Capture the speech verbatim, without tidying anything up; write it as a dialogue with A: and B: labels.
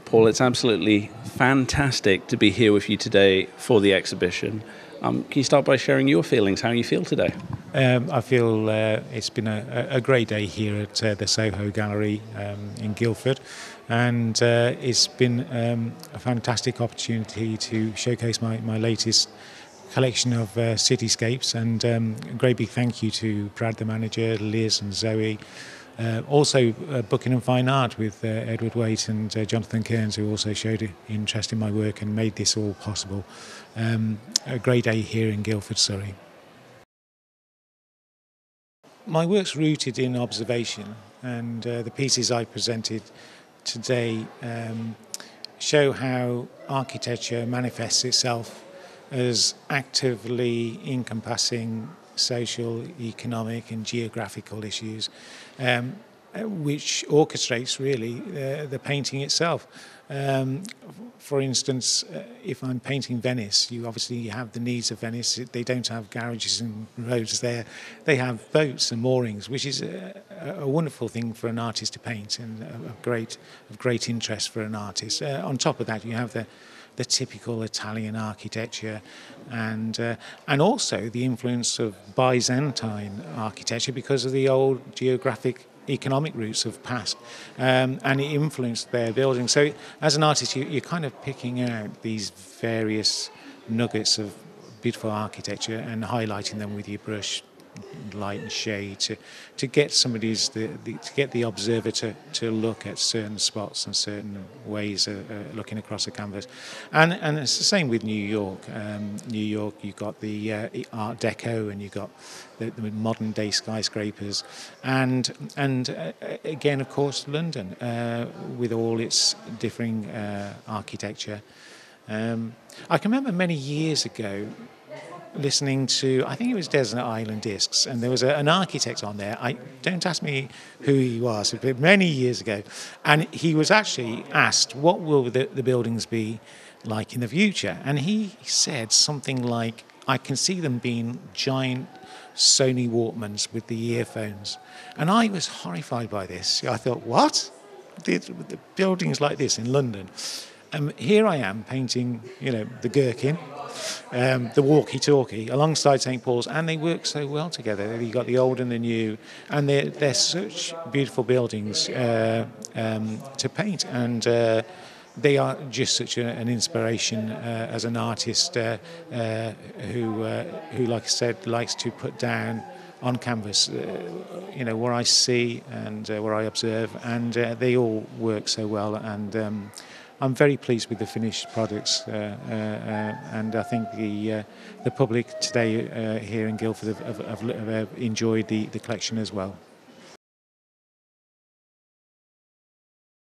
A: Paul, it's absolutely fantastic to be here with you today for the exhibition. Um, can you start by sharing your feelings, how you feel today?
B: Um, I feel uh, it's been a, a great day here at uh, the Soho Gallery um, in Guildford, and uh, it's been um, a fantastic opportunity to showcase my, my latest collection of uh, cityscapes, and um, a great big thank you to Brad the manager, Liz and Zoe. Uh, also uh, Buckingham Fine Art with uh, Edward Waite and uh, Jonathan Kearns, who also showed interest in my work and made this all possible. Um, a great day here in Guildford, Surrey. My work's rooted in observation, and uh, the pieces I presented today um, show how architecture manifests itself as actively encompassing social, economic and geographical issues, um, which orchestrates really uh, the painting itself. Um, for instance, uh, if I'm painting Venice, you obviously have the needs of Venice. They don't have garages and roads there. They have boats and moorings, which is a, a wonderful thing for an artist to paint, and of great, of great interest for an artist. Uh, on top of that, you have the the typical Italian architecture, and uh, and also the influence of Byzantine architecture because of the old geographic economic routes of past, um, and it influenced their buildings. So as an artist, you, you're kind of picking out these various nuggets of beautiful architecture and highlighting them with your brush, light and shade, to to get somebody's the, the to get the observer to to look at certain spots and certain ways of uh, looking across a canvas. And and it's the same with New York. Um, New York, you've got the uh, Art Deco, and you've got the, the modern day skyscrapers, and and uh, again, of course, London uh, with all its differing uh, architecture. Um, I can remember many years ago listening to, I think it was Desert Island Discs, and there was a, an architect on there. I don't ask me who he was, but many years ago, and he was actually asked, what will the, the buildings be like in the future? And he said something like, I can see them being giant Sony Walkmans with the earphones. And I was horrified by this. I thought, what? The, the buildings like this in London? And here I am painting, you know, the Gherkin, um, the walkie-talkie, alongside Saint Paul's, and they work so well together. You've got the old and the new, and they're, they're such beautiful buildings uh, um, to paint, and uh, they are just such a, an inspiration uh, as an artist uh, uh, who, uh, who, like I said, likes to put down on canvas, uh, you know, where I see and uh, where I observe, and uh, they all work so well. And um, I'm very pleased with the finished products, uh, uh, uh, and I think the uh, the public today uh, here in Guildford have, have, have enjoyed the, the collection as well.